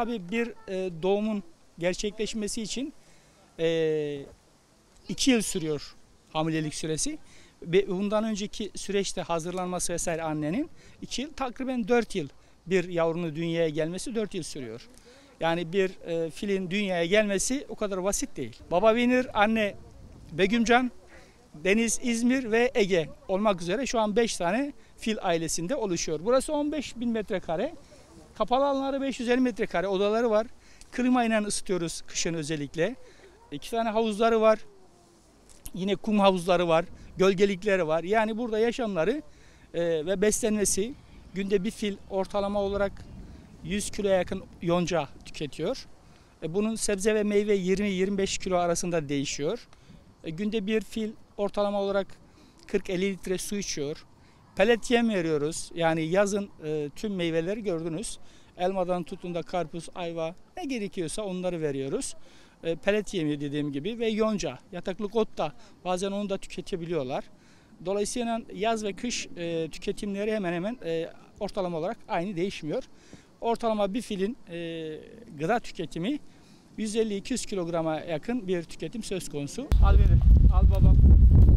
tabii bir doğumun gerçekleşmesi için 2 yıl sürüyor hamilelik süresi. Ve bundan önceki süreçte hazırlanması vesaire annenin 2 yıl, takriben 4 yıl bir yavrunun dünyaya gelmesi 4 yıl sürüyor. Yani bir filin dünyaya gelmesi o kadar basit değil. Baba Winner, anne Begümcan, Deniz, İzmir ve Ege olmak üzere şu an 5 tane fil ailesinde oluşuyor. Burası 15.000 metrekare. Kapalı alanları 550 metrekare odaları var. Klimayla ısıtıyoruz kışın özellikle. 2 tane havuzları var. Yine kum havuzları var. Gölgelikleri var. Yani burada yaşamları ve beslenmesi, günde bir fil ortalama olarak 100 kiloya yakın yonca tüketiyor. Bunun sebze ve meyve 20-25 kilo arasında değişiyor. Günde bir fil ortalama olarak 40-50 litre su içiyor. Pelet yem veriyoruz. Yani yazın tüm meyveleri gördünüz. Elmadan tutun da karpuz, ayva ne gerekiyorsa onları veriyoruz. Pelet yemi dediğim gibi ve yonca, yataklık ot da bazen onu da tüketebiliyorlar. Dolayısıyla yaz ve kış tüketimleri hemen hemen ortalama olarak aynı, değişmiyor. Ortalama bir filin gıda tüketimi 150-200 kilograma yakın bir tüketim söz konusu. Al beni, al babam.